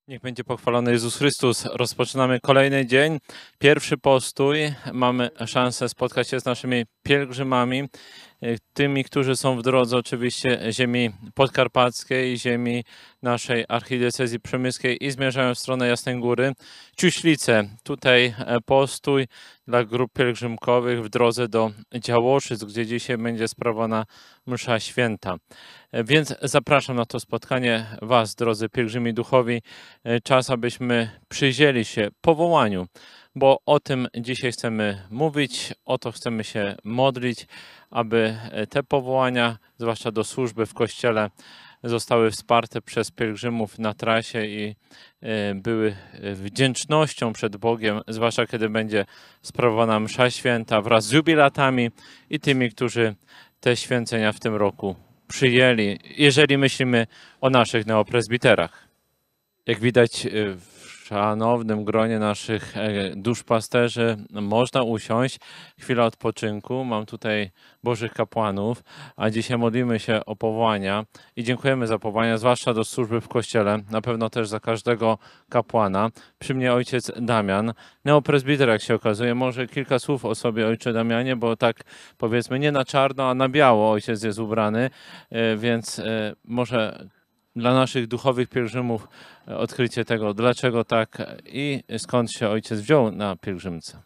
Niech będzie pochwalony Jezus Chrystus. Rozpoczynamy kolejny dzień, pierwszy postój. Mamy szansę spotkać się z naszymi pielgrzymami, tymi, którzy są w drodze oczywiście ziemi podkarpackiej, ziemi naszej archidiecezji przemyskiej i zmierzają w stronę Jasnej Góry. Ciuślice, tutaj postój dla grup pielgrzymkowych w drodze do Działoszyc, gdzie dzisiaj będzie sprawowana msza święta. Więc zapraszam na to spotkanie Was, drodzy pielgrzymi duchowi. Czas, abyśmy przyjrzeli się powołaniu, bo o tym dzisiaj chcemy mówić, o to chcemy się modlić, aby te powołania, zwłaszcza do służby w Kościele, zostały wsparte przez pielgrzymów na trasie i były wdzięcznością przed Bogiem, zwłaszcza kiedy będzie sprawowana msza święta wraz z jubilatami i tymi, którzy te święcenia w tym roku przyjęli, jeżeli myślimy o naszych neopresbiterach. Jak widać w szanownym gronie naszych duszpasterzy można usiąść, chwila odpoczynku. Mam tutaj Bożych kapłanów, a dzisiaj modlimy się o powołania i dziękujemy za powołania, zwłaszcza do służby w Kościele, na pewno też za każdego kapłana. Przy mnie ojciec Damian, neopresbiter, jak się okazuje. Może kilka słów o sobie, ojcze Damianie, bo tak powiedzmy nie na czarno, a na biało ojciec jest ubrany, więc może dla naszych duchowych pielgrzymów odkrycie tego, dlaczego tak i skąd się ojciec wziął na pielgrzymce.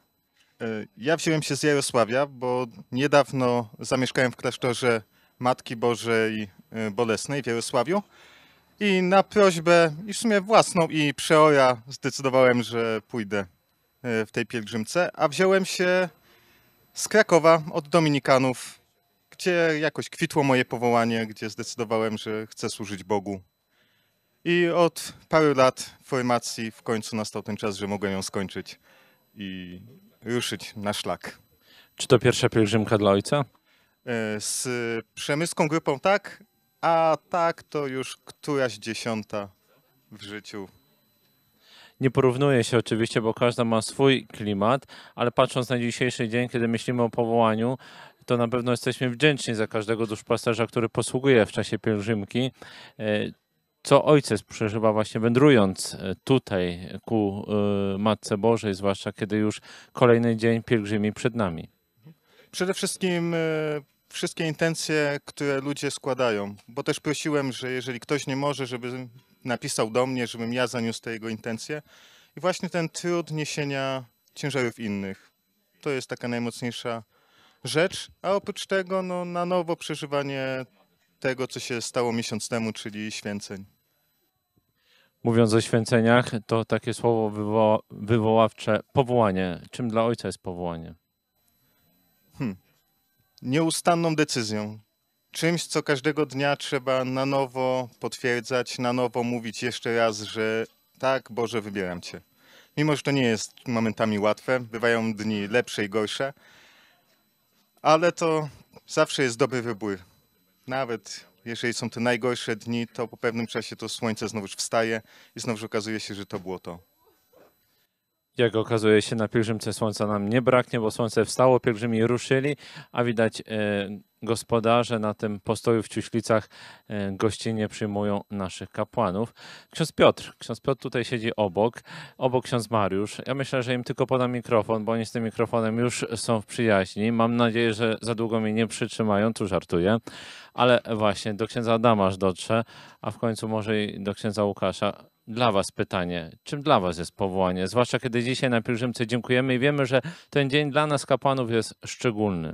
Ja wziąłem się z Jarosławia, bo niedawno zamieszkałem w klasztorze Matki Bożej Bolesnej w Jarosławiu i na prośbę, i w sumie własną i przeora zdecydowałem, że pójdę w tej pielgrzymce, a wziąłem się z Krakowa od dominikanów, gdzie jakoś kwitło moje powołanie, gdzie zdecydowałem, że chcę służyć Bogu. I od paru lat formacji w końcu nastał ten czas, że mogłem ją skończyć i ruszyć na szlak. Czy to pierwsza pielgrzymka dla ojca? Z przemyską grupą tak, a tak to już któraś dziesiąta w życiu. Nie porównuje się oczywiście, bo każda ma swój klimat, ale patrząc na dzisiejszy dzień, kiedy myślimy o powołaniu, to na pewno jesteśmy wdzięczni za każdego duszpasterza, który posługuje w czasie pielgrzymki. Co ojciec przeżywa właśnie wędrując tutaj ku Matce Bożej, zwłaszcza kiedy już kolejny dzień pielgrzymi przed nami? Przede wszystkim wszystkie intencje, które ludzie składają, bo też prosiłem, że jeżeli ktoś nie może, żeby napisał do mnie, żebym ja zaniósł te jego intencje. I właśnie ten trud niesienia ciężarów innych, to jest taka najmocniejsza rzecz, a oprócz tego no, na nowo przeżywanie tego, co się stało miesiąc temu, czyli święceń. Mówiąc o święceniach, to takie słowo wywoławcze, powołanie. Czym dla ojca jest powołanie? Nieustanną decyzją. Czymś, co każdego dnia trzeba na nowo potwierdzać, na nowo mówić jeszcze raz, że tak, Boże, wybieram Cię. Mimo, że to nie jest momentami łatwe, bywają dni lepsze i gorsze, ale to zawsze jest dobry wybór. Nawet jeżeli są te najgorsze dni, to po pewnym czasie to słońce znowuż wstaje i znowuż okazuje się, że to było to. Jak okazuje się, na pielgrzymce słońca nam nie braknie, bo słońce wstało, pielgrzymi ruszyli, a widać gospodarze na tym postoju w Ciuślicach gościnnie przyjmują naszych kapłanów. Ksiądz Piotr tutaj siedzi obok ksiądz Mariusz. Ja myślę, że im tylko podam mikrofon, bo oni z tym mikrofonem już są w przyjaźni. Mam nadzieję, że za długo mnie nie przytrzymają, tu żartuję, ale właśnie do księdza Adama aż dotrze, a w końcu może i do księdza Łukasza. Dla was pytanie, czym dla was jest powołanie? Zwłaszcza kiedy dzisiaj na pielgrzymce dziękujemy i wiemy, że ten dzień dla nas kapłanów jest szczególny.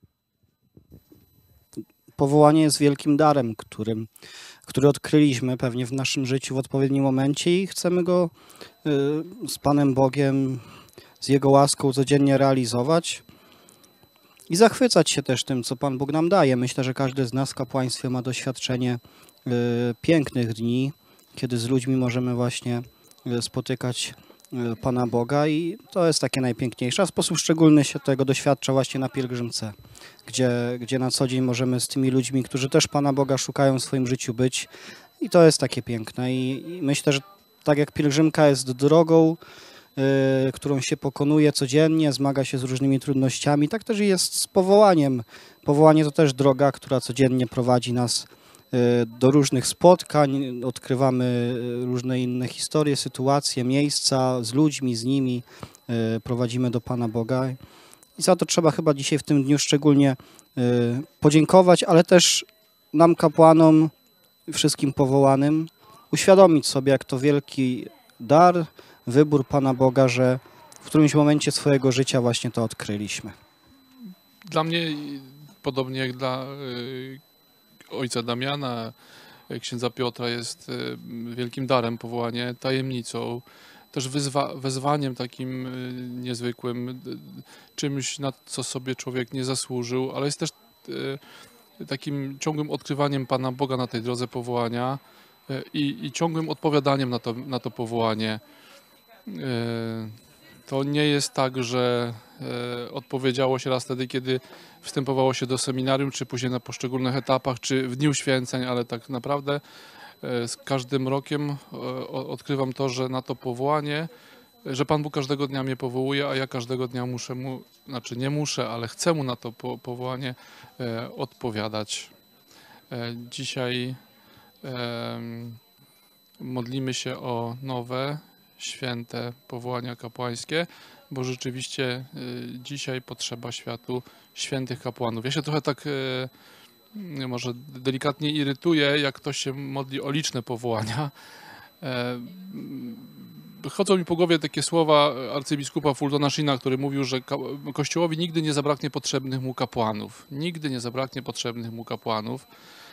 Powołanie jest wielkim darem, który odkryliśmy pewnie w naszym życiu w odpowiednim momencie i chcemy go z Panem Bogiem, z Jego łaską codziennie realizować i zachwycać się też tym, co Pan Bóg nam daje. Myślę, że każdy z nas w kapłaństwie ma doświadczenie pięknych dni, kiedy z ludźmi możemy właśnie spotykać Pana Boga i to jest takie najpiękniejsze. A w sposób szczególny się tego doświadcza właśnie na pielgrzymce, gdzie na co dzień możemy z tymi ludźmi, którzy też Pana Boga szukają w swoim życiu być i to jest takie piękne i myślę, że tak jak pielgrzymka jest drogą, którą się pokonuje codziennie, zmaga się z różnymi trudnościami, tak też jest z powołaniem. Powołanie to też droga, która codziennie prowadzi nas do różnych spotkań, odkrywamy różne inne historie, sytuacje, miejsca z ludźmi, z nimi, prowadzimy do Pana Boga. I za to trzeba chyba dzisiaj w tym dniu szczególnie podziękować, ale też nam kapłanom, wszystkim powołanym, uświadomić sobie, jak to wielki dar, wybór Pana Boga, że w którymś momencie swojego życia właśnie to odkryliśmy. Dla mnie, podobnie jak dla ojca Damiana, księdza Piotra, jest wielkim darem powołanie, tajemnicą, też wezwaniem takim niezwykłym, czymś, na co sobie człowiek nie zasłużył, ale jest też takim ciągłym odkrywaniem Pana Boga na tej drodze powołania i ciągłym odpowiadaniem na to powołanie. To nie jest tak, że odpowiedziało się raz wtedy, kiedy wstępowało się do seminarium, czy później na poszczególnych etapach, czy w Dniu Święceń, ale tak naprawdę z każdym rokiem odkrywam to, że na to powołanie, że Pan Bóg każdego dnia mnie powołuje, a ja każdego dnia muszę mu, znaczy nie muszę, ale chcę mu na to powołanie odpowiadać. Dzisiaj modlimy się o nowe, święte powołania kapłańskie, bo rzeczywiście dzisiaj potrzeba światu świętych kapłanów. Ja się trochę tak może delikatnie irytuję, jak ktoś się modli o liczne powołania. Chodzą mi po głowie takie słowa arcybiskupa Fultona Sheena, który mówił, że Kościołowi nigdy nie zabraknie potrzebnych mu kapłanów. Nigdy nie zabraknie potrzebnych mu kapłanów.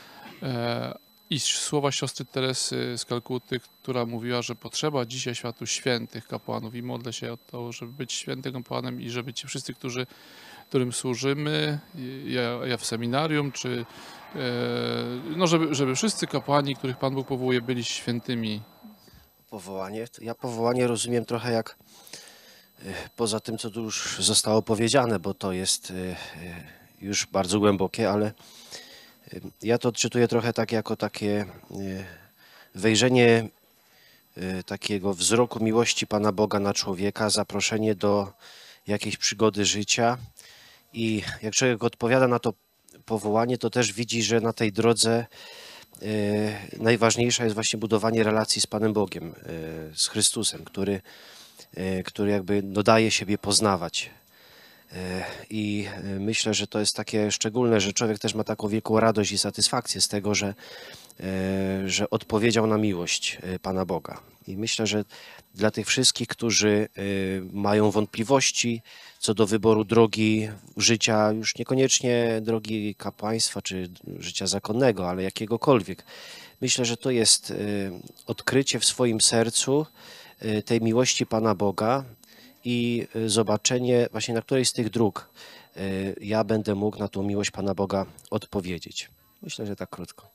I słowa siostry Teresy z Kalkuty, która mówiła, że potrzeba dzisiaj światu świętych kapłanów i modlę się o to, żeby być świętym kapłanem i żeby ci wszyscy, którym służymy, ja w seminarium, czy no żeby wszyscy kapłani, których Pan Bóg powołuje, byli świętymi. Powołanie? Ja powołanie rozumiem trochę jak poza tym, co tu już zostało powiedziane, bo to jest już bardzo głębokie, ale ja to odczytuję trochę tak jako takie wejrzenie takiego wzroku miłości Pana Boga na człowieka, zaproszenie do jakiejś przygody życia i jak człowiek odpowiada na to powołanie, to też widzi, że na tej drodze najważniejsze jest właśnie budowanie relacji z Panem Bogiem, z Chrystusem, który jakby daje siebie poznawać. I myślę, że to jest takie szczególne, że człowiek też ma taką wielką radość i satysfakcję z tego, że odpowiedział na miłość Pana Boga. I myślę, że dla tych wszystkich, którzy mają wątpliwości co do wyboru drogi życia, już niekoniecznie drogi kapłaństwa czy życia zakonnego, ale jakiegokolwiek, myślę, że to jest odkrycie w swoim sercu tej miłości Pana Boga i zobaczenie właśnie, na której z tych dróg ja będę mógł na tą miłość Pana Boga odpowiedzieć. Myślę, że tak krótko.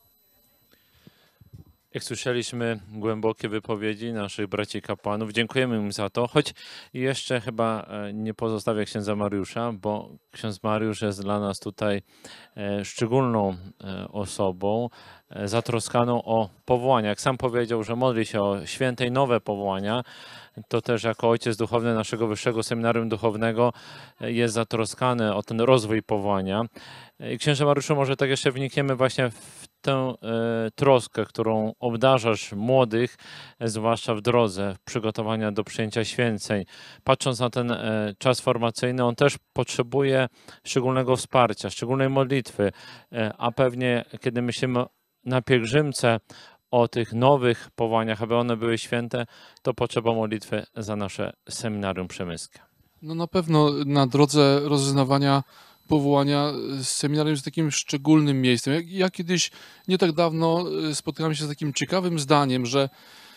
Jak słyszeliśmy głębokie wypowiedzi naszych braci kapłanów, dziękujemy im za to, choć jeszcze chyba nie pozostawia księdza Mariusza, bo ksiądz Mariusz jest dla nas tutaj szczególną osobą, zatroskaną o powołania. Jak sam powiedział, że modli się o święte i nowe powołania, to też jako ojciec duchowny naszego Wyższego Seminarium Duchownego jest zatroskany o ten rozwój powołania. Księże Mariuszu, może tak jeszcze wnikniemy właśnie w tę troskę, którą obdarzasz młodych, zwłaszcza w drodze przygotowania do przyjęcia święceń. Patrząc na ten czas formacyjny, on też potrzebuje szczególnego wsparcia, szczególnej modlitwy, a pewnie kiedy myślimy na pielgrzymce o tych nowych powołaniach, aby one były święte, to potrzeba modlitwy za nasze seminarium przemyskie. No na pewno na drodze rozeznawania powołania seminarium jest takim szczególnym miejscem. Ja kiedyś, nie tak dawno, spotkałem się z takim ciekawym zdaniem, że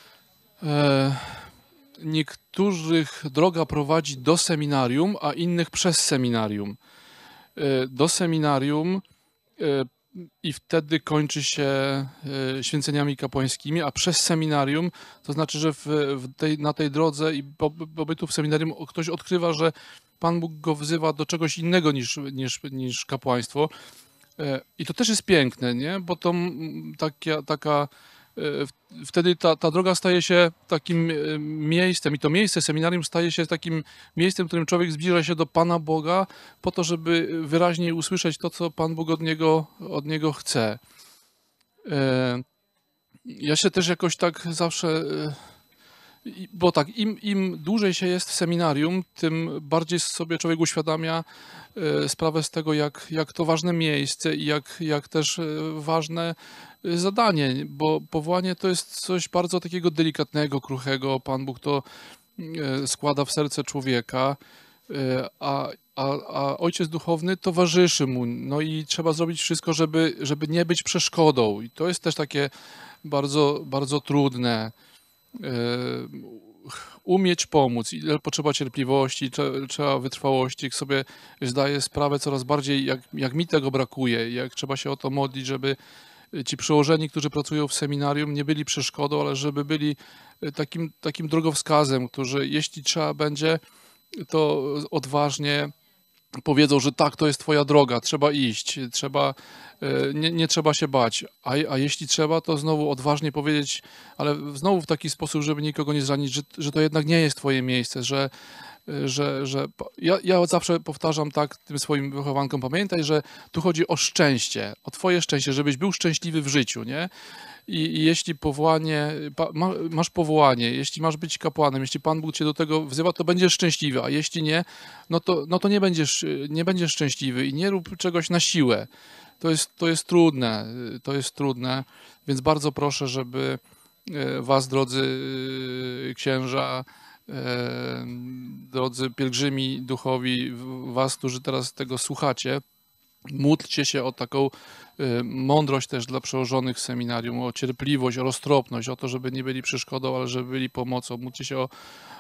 niektórych droga prowadzi do seminarium, a innych przez seminarium. Do seminarium i wtedy kończy się święceniami kapłańskimi, a przez seminarium, to znaczy, że na tej drodze i pobytu w seminarium ktoś odkrywa, że Pan Bóg go wzywa do czegoś innego niż kapłaństwo. I to też jest piękne, nie? Bo to wtedy ta droga staje się takim miejscem i to miejsce, seminarium staje się takim miejscem, w którym człowiek zbliża się do Pana Boga po to, żeby wyraźniej usłyszeć to, co Pan Bóg od niego chce. Ja się też jakoś tak zawsze, bo tak, im dłużej się jest w seminarium, tym bardziej sobie człowiek uświadamia sprawę z tego, jak to ważne miejsce i jak też ważne zadanie, bo powołanie to jest coś bardzo takiego delikatnego, kruchego. Pan Bóg to składa w serce człowieka, a ojciec duchowny towarzyszy mu. No i trzeba zrobić wszystko, żeby nie być przeszkodą. I to jest też takie bardzo, bardzo trudne. Umieć pomóc, ile potrzeba cierpliwości, trzeba wytrwałości. Jak sobie zdaję sprawę coraz bardziej, jak mi tego brakuje, jak trzeba się o to modlić, żeby ci przełożeni, którzy pracują w seminarium, nie byli przeszkodą, ale żeby byli takim drogowskazem, którzy jeśli trzeba będzie, to odważnie powiedzą, że tak, to jest twoja droga, trzeba iść, nie trzeba się bać, a jeśli trzeba, to znowu odważnie powiedzieć, ale znowu w taki sposób, żeby nikogo nie zranić, że to jednak nie jest twoje miejsce, ja zawsze powtarzam tak tym swoim wychowankom, pamiętaj, że tu chodzi o szczęście, o twoje szczęście, żebyś był szczęśliwy w życiu, nie? I jeśli masz powołanie, jeśli masz być kapłanem, jeśli Pan Bóg cię do tego wzywa, to będziesz szczęśliwy, a jeśli nie, no to nie będziesz szczęśliwy i nie rób czegoś na siłę. To jest trudne, więc bardzo proszę, żeby was, drodzy księża, drodzy pielgrzymi duchowi, was, którzy teraz tego słuchacie, módlcie się o taką mądrość też dla przełożonych w seminarium, o cierpliwość, o roztropność, o to, żeby nie byli przeszkodą, ale żeby byli pomocą. Módlcie się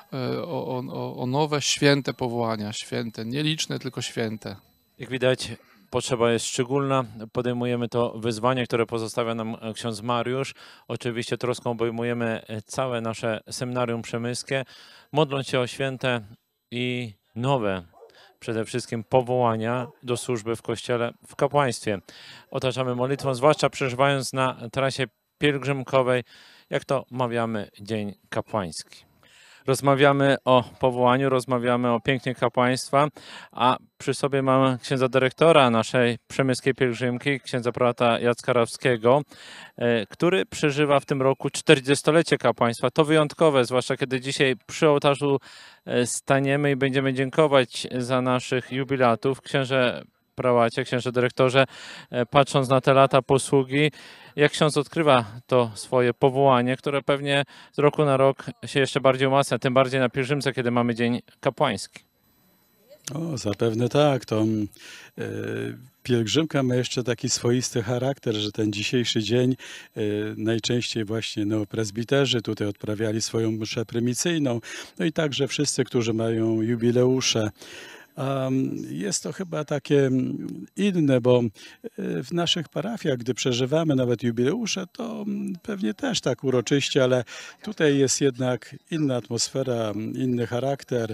o nowe, święte powołania, święte, nie liczne, tylko święte. Jak widać, potrzeba jest szczególna. Podejmujemy to wyzwanie, które pozostawia nam ksiądz Mariusz. Oczywiście troską obejmujemy całe nasze seminarium przemyskie, modląc się o święte i nowe, przede wszystkim powołania do służby w Kościele, w kapłaństwie. Otaczamy modlitwą, zwłaszcza przeżywając na trasie pielgrzymkowej, jak to mawiamy, Dzień Kapłański. Rozmawiamy o powołaniu, rozmawiamy o pięknie kapłaństwa, a przy sobie mamy księdza dyrektora naszej przemyskiej pielgrzymki, księdza prałata Jacka Rawskiego, który przeżywa w tym roku 40-lecie kapłaństwa. To wyjątkowe, zwłaszcza kiedy dzisiaj przy ołtarzu staniemy i będziemy dziękować za naszych jubilatów. Księże prałacie, księże dyrektorze, patrząc na te lata posługi, jak ksiądz odkrywa to swoje powołanie, które pewnie z roku na rok się jeszcze bardziej umacnia, tym bardziej na pielgrzymce, kiedy mamy Dzień Kapłański. O, zapewne tak. Pielgrzymka ma jeszcze taki swoisty charakter, że ten dzisiejszy dzień najczęściej właśnie neopresbiterzy tutaj odprawiali swoją mszę prymicyjną, no i także wszyscy, którzy mają jubileusze. Jest to chyba takie inne, bo w naszych parafiach, gdy przeżywamy nawet jubileusze, to pewnie też tak uroczyście, ale tutaj jest jednak inna atmosfera, inny charakter.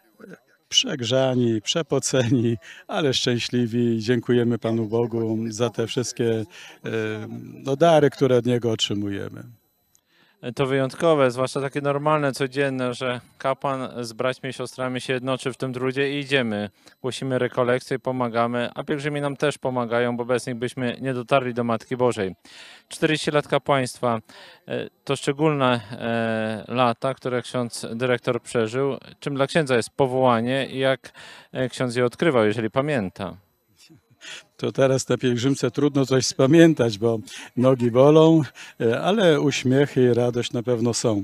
Przegrzani, przepoceni, ale szczęśliwi. Dziękujemy Panu Bogu za te wszystkie dary, które od Niego otrzymujemy. To wyjątkowe, zwłaszcza takie normalne, codzienne, że kapłan z braćmi i siostrami się jednoczy w tym trudzie i idziemy. Głosimy rekolekcje, pomagamy, a pielgrzymi nam też pomagają, bo bez nich byśmy nie dotarli do Matki Bożej. 40 lat kapłaństwa to szczególne lata, które ksiądz dyrektor przeżył. Czym dla księdza jest powołanie i jak ksiądz je odkrywał, jeżeli pamięta? To teraz na pielgrzymce trudno coś spamiętać, bo nogi bolą, ale uśmiechy i radość na pewno są.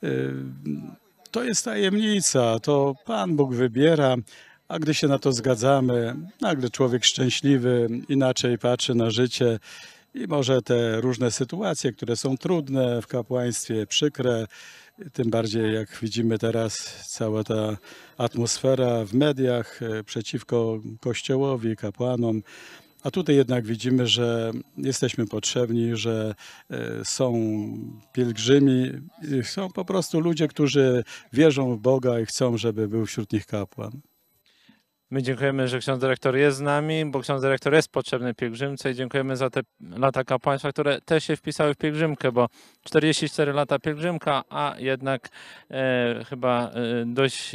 To jest tajemnica, to Pan Bóg wybiera, a gdy się na to zgadzamy, nagle człowiek szczęśliwy inaczej patrzy na życie i może te różne sytuacje, które są trudne w kapłaństwie, przykre, tym bardziej jak widzimy teraz cała ta atmosfera w mediach przeciwko Kościołowi, kapłanom, a tutaj jednak widzimy, że jesteśmy potrzebni, że są pielgrzymi, są po prostu ludzie, którzy wierzą w Boga i chcą, żeby był wśród nich kapłan. My dziękujemy, że ksiądz dyrektor jest z nami, bo ksiądz dyrektor jest potrzebny pielgrzymce i dziękujemy za te lata kapłaństwa, które też się wpisały w pielgrzymkę, bo 44 lata pielgrzymka, a jednak chyba dość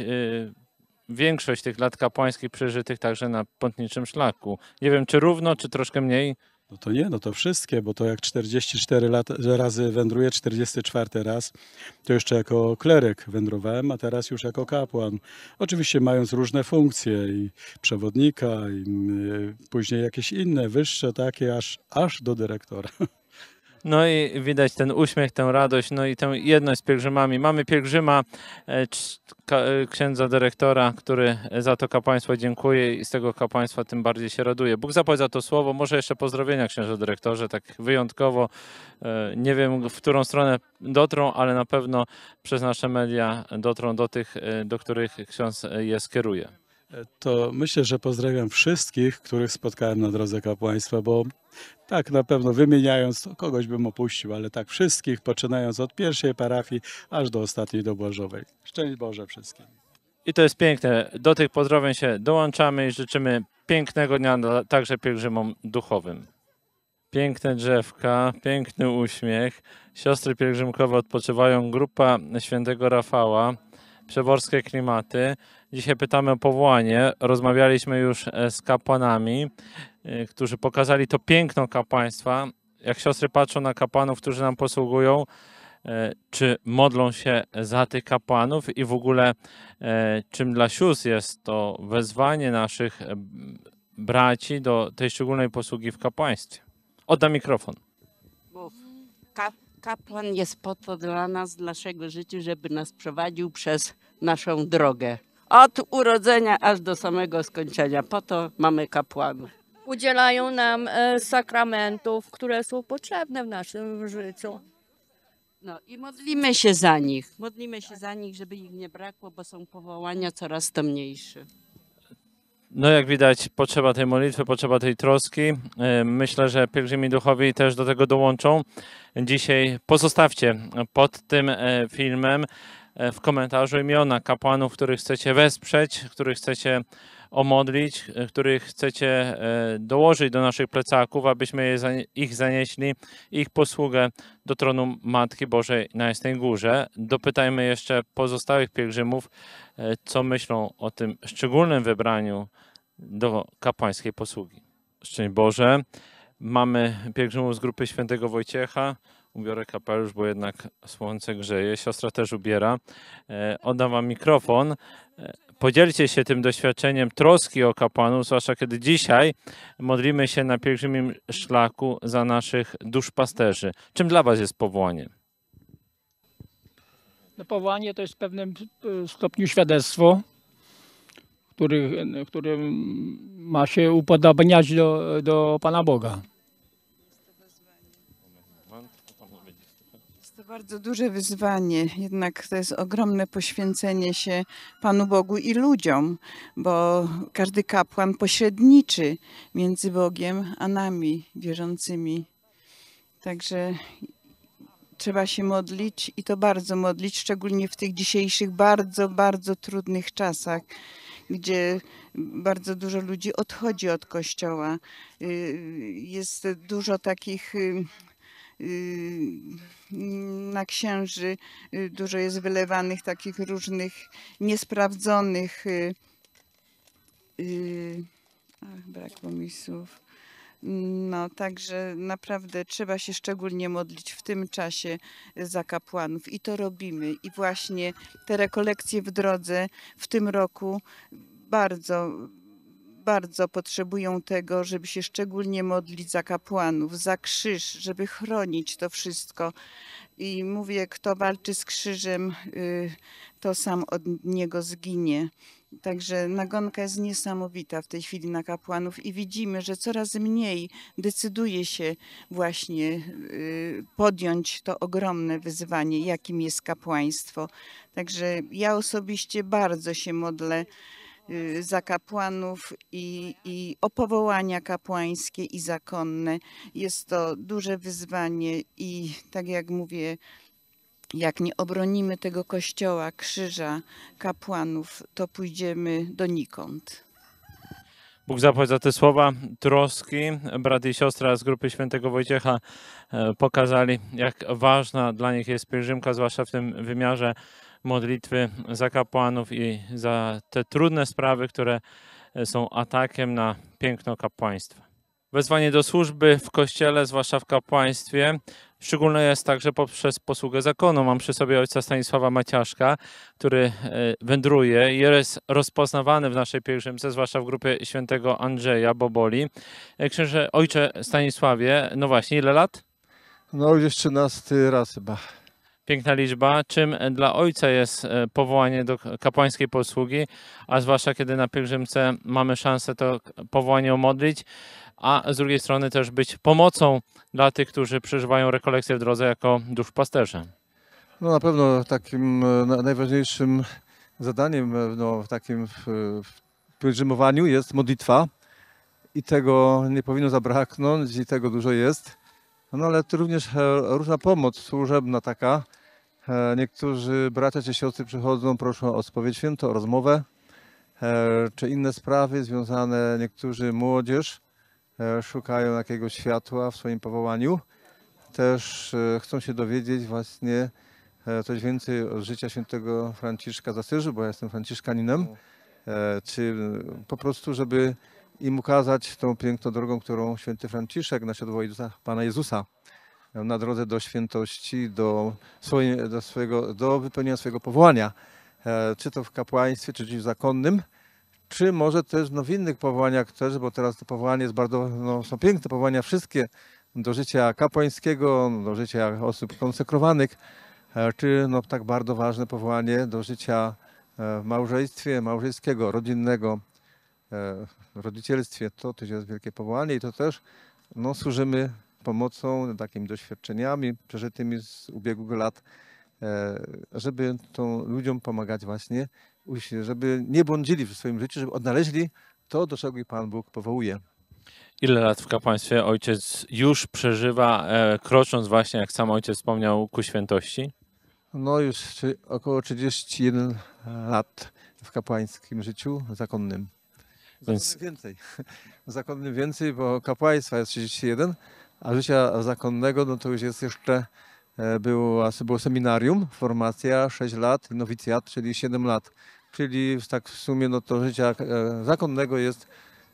większość tych lat kapłańskich przeżytych także na pątniczym szlaku. Nie wiem, czy równo, czy troszkę mniej? No to nie, no to wszystkie, bo to jak 44 razy wędruję, 44 raz, to jeszcze jako kleryk wędrowałem, a teraz już jako kapłan. Oczywiście mając różne funkcje i przewodnika, i później jakieś inne, wyższe takie, aż do dyrektora. No i widać ten uśmiech, tę radość, no i tę jedność z pielgrzymami. Mamy pielgrzyma, księdza dyrektora, który za to kapłaństwo dziękuję i z tego kapłaństwa tym bardziej się raduje. Bóg zapłać za to słowo. Może jeszcze pozdrowienia, księże dyrektorze, tak wyjątkowo. Nie wiem, w którą stronę dotrą, ale na pewno przez nasze media dotrą do tych, do których ksiądz je skieruje. To myślę, że pozdrawiam wszystkich, których spotkałem na drodze kapłaństwa, bo tak na pewno wymieniając, to kogoś bym opuścił, ale tak wszystkich, poczynając od pierwszej parafii, aż do ostatniej, do Błażowej. Szczęść Boże wszystkim. I to jest piękne. Do tych pozdrowień się dołączamy i życzymy pięknego dnia także pielgrzymom duchowym. Piękne drzewka, piękny uśmiech. Siostry pielgrzymkowe odpoczywają. Grupa świętego Rafała. Przeworskie klimaty. Dzisiaj pytamy o powołanie. Rozmawialiśmy już z kapłanami, którzy pokazali to piękno kapłaństwa. Jak siostry patrzą na kapłanów, którzy nam posługują, czy modlą się za tych kapłanów i w ogóle czym dla sióstr jest to wezwanie naszych braci do tej szczególnej posługi w kapłaństwie. Oddam mikrofon. Bo kapłan jest po to dla nas, dla naszego życia, żeby nas prowadził przez naszą drogę. Od urodzenia aż do samego skończenia. Po to mamy kapłanów. Udzielają nam sakramentów, które są potrzebne w naszym życiu. No i modlimy się za nich. Modlimy się za nich, żeby ich nie brakło, bo są powołania coraz to mniejsze. No jak widać, potrzeba tej modlitwy, potrzeba tej troski. Myślę, że pielgrzymi duchowi też do tego dołączą. Dzisiaj pozostawcie pod tym filmem w komentarzu imiona kapłanów, których chcecie wesprzeć, których chcecie omodlić, których chcecie dołożyć do naszych plecaków, abyśmy ich zanieśli, ich posługę do tronu Matki Bożej na Jasnej Górze. Dopytajmy jeszcze pozostałych pielgrzymów, co myślą o tym szczególnym wybraniu do kapłańskiej posługi. Szczęść Boże. Mamy pielgrzymów z grupy świętego Wojciecha. Ubiorę kapelusz, bo jednak słońce grzeje. Siostra też ubiera. Oddam wam mikrofon. Podzielcie się tym doświadczeniem troski o kapłanów, zwłaszcza kiedy dzisiaj modlimy się na pielgrzymim szlaku za naszych duszpasterzy. Czym dla was jest powołanie? No, powołanie to jest w pewnym stopniu świadectwo, które ma się upodobniać do Pana Boga. Jest to bardzo duże wyzwanie, jednak to jest ogromne poświęcenie się Panu Bogu i ludziom, bo każdy kapłan pośredniczy między Bogiem a nami, wierzącymi. Także trzeba się modlić i to bardzo modlić, szczególnie w tych dzisiejszych bardzo, bardzo trudnych czasach, gdzie bardzo dużo ludzi odchodzi od Kościoła. Jest dużo takich na księży, dużo jest wylewanych takich różnych niesprawdzonych, brakło mi słów. No, także naprawdę trzeba się szczególnie modlić w tym czasie za kapłanów i to robimy. I właśnie te rekolekcje w drodze w tym roku bardzo potrzebują tego, żeby się szczególnie modlić za kapłanów, za krzyż, żeby chronić to wszystko. I mówię, kto walczy z krzyżem, to sam od niego zginie. Także nagonka jest niesamowita w tej chwili na kapłanów i widzimy, że coraz mniej decyduje się właśnie podjąć to ogromne wyzwanie, jakim jest kapłaństwo. Także ja osobiście bardzo się modlę za kapłanów i o powołania kapłańskie i zakonne. Jest to duże wyzwanie i tak jak mówię, jak nie obronimy tego Kościoła, krzyża, kapłanów, to pójdziemy donikąd. Bóg zapłać za te słowa troski. Brat i siostra z grupy świętego Wojciecha pokazali, jak ważna dla nich jest pielgrzymka, zwłaszcza w tym wymiarze modlitwy za kapłanów i za te trudne sprawy, które są atakiem na piękno kapłaństwa. Wezwanie do służby w Kościele, zwłaszcza w kapłaństwie, szczególne jest także poprzez posługę zakonu. Mam przy sobie ojca Stanisława Maciaszka, który wędruje i jest rozpoznawany w naszej pielgrzymce, zwłaszcza w grupie świętego Andrzeja Boboli. Księże, ojcze Stanisławie, no właśnie, ile lat? No już 13 raz chyba. Piękna liczba. Czym dla ojca jest powołanie do kapłańskiej posługi, a zwłaszcza kiedy na pielgrzymce mamy szansę to powołanie omodlić, a z drugiej strony też być pomocą dla tych, którzy przeżywają rekolekcję w drodze jako duszpasterze? No na pewno takim najważniejszym zadaniem w takim w pielgrzymowaniu jest modlitwa i tego nie powinno zabraknąć i tego dużo jest. No ale to również różna pomoc służebna taka. Niektórzy bracia czy siostry przychodzą, proszą o spowiedź świętą, o rozmowę, czy inne sprawy związane, niektórzy młodzież szukają jakiegoś światła w swoim powołaniu. Też chcą się dowiedzieć właśnie coś więcej od życia świętego Franciszka z Asyżu, bo ja jestem franciszkaninem, czy po prostu, żeby im ukazać tą piękną drogą, którą święty Franciszek naśladował Pana Jezusa na drodze do świętości, do wypełnienia swojego powołania, czy to w kapłaństwie, czy gdzieś w zakonnym, czy może też w innych powołaniach też, bo teraz to powołanie jest bardzo, są piękne powołania wszystkie do życia kapłańskiego, do życia osób konsekrowanych, czy tak bardzo ważne powołanie do życia w małżeństwie, małżeńskiego, rodzinnego, rodzicielstwie. To też jest wielkie powołanie i to też służymy pomocą, takimi doświadczeniami przeżytymi z ubiegłych lat, żeby ludziom pomagać właśnie, żeby nie błądzili w swoim życiu, żeby odnaleźli to, do czego ich Pan Bóg powołuje. Ile lat w kapłaństwie ojciec już przeżywa, krocząc właśnie, jak sam ojciec wspomniał, ku świętości? No już około 31 lat w kapłańskim życiu zakonnym. Więc Więcej. Zakonnym więcej, bo kapłaństwa jest 31, a życia zakonnego to już jest jeszcze, było seminarium, formacja 6 lat, nowicjat, czyli 7 lat. Czyli tak w sumie to życia zakonnego jest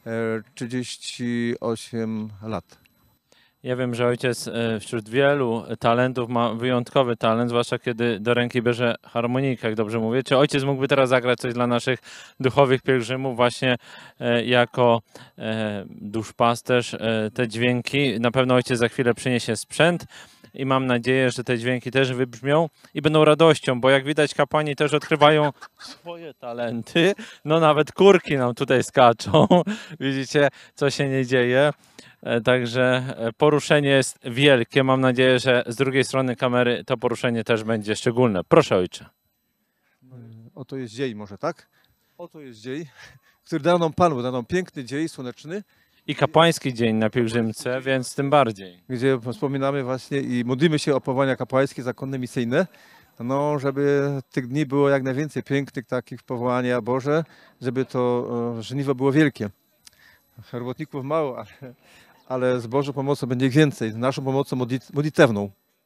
38 lat. ja wiem, że ojciec wśród wielu talentów ma wyjątkowy talent, zwłaszcza kiedy do ręki bierze harmonikę, jak dobrze mówię. Czy ojciec mógłby teraz zagrać coś dla naszych duchowych pielgrzymów właśnie jako duszpasterz te dźwięki? Na pewno ojciec za chwilę przyniesie sprzęt i mam nadzieję, że te dźwięki też wybrzmią i będą radością, bo jak widać kapłani też odkrywają swoje talenty. No nawet kurki nam tutaj skaczą. Widzicie, co się nie dzieje. Także poruszenie jest wielkie. Mam nadzieję, że z drugiej strony kamery to poruszenie też będzie szczególne. Proszę, ojcze. Oto jest dzień może, tak? Oto jest dzień, który dał nam Pan, dał nam piękny dzień słoneczny. I kapłański dzień na pielgrzymce, więc tym bardziej. Gdzie wspominamy właśnie i modlimy się o powołania kapłańskie, zakonne, misyjne, żeby tych dni było jak najwięcej pięknych takich powołania Boże, żeby to żniwo było wielkie. Robotników mało, ale z Bożą pomocą będzie ich więcej, z naszą pomocą modlitewną.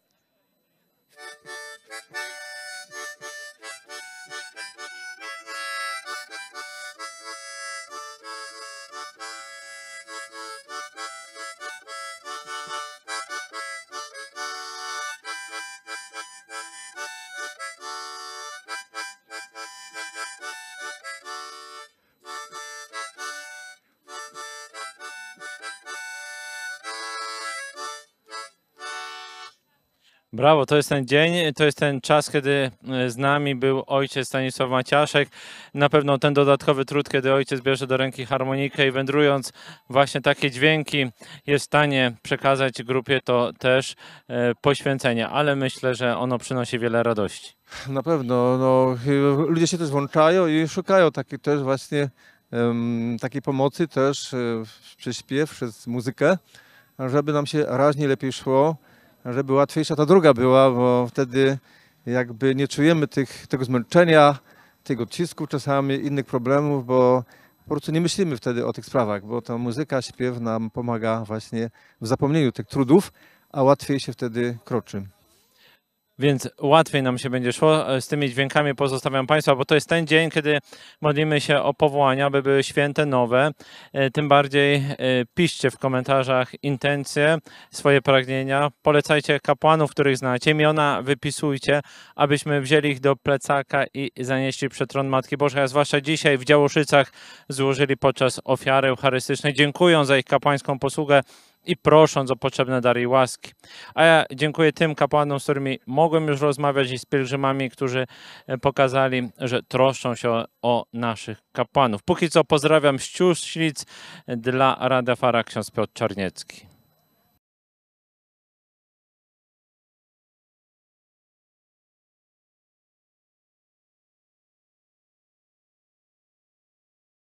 Brawo, to jest ten dzień, to jest ten czas, kiedy z nami był ojciec Stanisław Maciaszek. Na pewno ten dodatkowy trud, kiedy ojciec bierze do ręki harmonikę i wędrując właśnie takie dźwięki jest w stanie przekazać grupie, to też poświęcenie, ale myślę, że ono przynosi wiele radości. Na pewno, ludzie się też włączają i szukają takiej też właśnie takiej pomocy też przez śpiew, przez muzykę, żeby nam się raźniej lepiej szło, żeby łatwiejsza ta droga była, bo wtedy jakby nie czujemy tego zmęczenia, tego odcisku czasami, innych problemów, bo po prostu nie myślimy wtedy o tych sprawach, bo ta muzyka, śpiew nam pomaga właśnie w zapomnieniu tych trudów, a łatwiej się wtedy kroczy. Więc łatwiej nam się będzie szło. Z tymi dźwiękami pozostawiam Państwa, bo to jest ten dzień, kiedy modlimy się o powołania, by były święte, nowe. Tym bardziej piszcie w komentarzach intencje, swoje pragnienia. Polecajcie kapłanów, których znacie, imiona wypisujcie, abyśmy wzięli ich do plecaka i zanieśli przed tron Matki Bożej, a zwłaszcza dzisiaj w Działoszycach złożyli podczas ofiary eucharystycznej, dziękując za ich kapłańską posługę i prosząc o potrzebne dary i łaski. A ja dziękuję tym kapłanom, z którymi mogłem już rozmawiać i z pielgrzymami, którzy pokazali, że troszczą się o naszych kapłanów. Póki co pozdrawiam z Ciuszlic, dla Radia Fara ksiądz Piotr Czarniecki.